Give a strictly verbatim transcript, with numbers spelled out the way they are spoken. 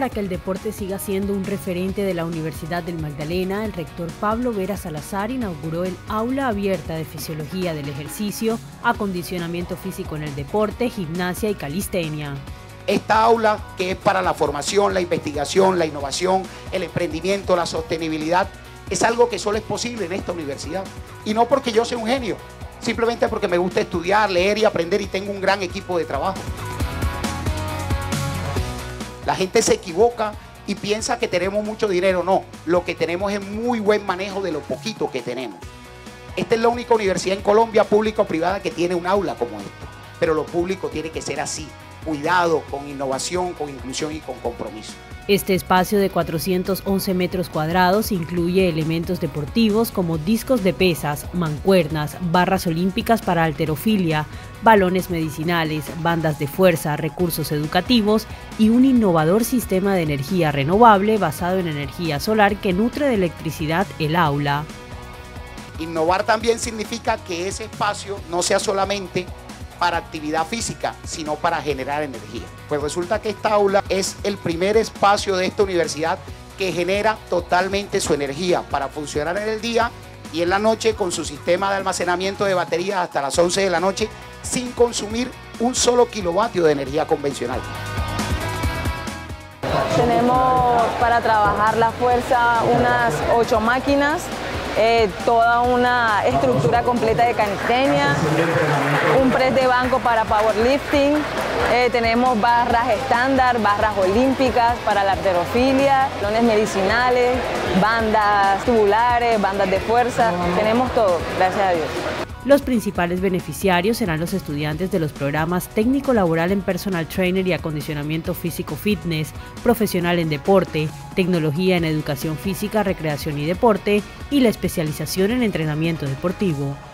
Para que el deporte siga siendo un referente de la Universidad del Magdalena, el rector Pablo Vera Salazar inauguró el Aula Abierta de Fisiología del Ejercicio, Acondicionamiento Físico en el Deporte, Gimnasia y Calistenia. Esta aula, que es para la formación, la investigación, la innovación, el emprendimiento, la sostenibilidad, es algo que solo es posible en esta universidad. Y no porque yo sea un genio, simplemente porque me gusta estudiar, leer y aprender y tengo un gran equipo de trabajo. La gente se equivoca y piensa que tenemos mucho dinero. No, lo que tenemos es muy buen manejo de lo poquito que tenemos. Esta es la única universidad en Colombia, pública o privada, que tiene un aula como esta. Pero lo público tiene que ser así, cuidado, con innovación, con inclusión y con compromiso. Este espacio de cuatrocientos once metros cuadrados incluye elementos deportivos como discos de pesas, mancuernas, barras olímpicas para halterofilia, balones medicinales, bandas de fuerza, recursos educativos y un innovador sistema de energía renovable basado en energía solar que nutre de electricidad el aula. Innovar también significa que ese espacio no sea solamente para actividad física, sino para generar energía. Pues resulta que esta aula es el primer espacio de esta universidad que genera totalmente su energía para funcionar en el día y en la noche con su sistema de almacenamiento de baterías hasta las once de la noche sin consumir un solo kilovatio de energía convencional. Tenemos para trabajar la fuerza unas ocho máquinas, Eh, toda una estructura completa de calistenia, un press de banco para powerlifting, eh, tenemos barras estándar, barras olímpicas para la halterofilia, balones medicinales, bandas tubulares, bandas de fuerza, tenemos todo, gracias a Dios. Los principales beneficiarios serán los estudiantes de los programas técnico laboral en personal trainer y acondicionamiento físico fitness, profesional en deporte, tecnología en educación física, recreación y deporte y la especialización en entrenamiento deportivo.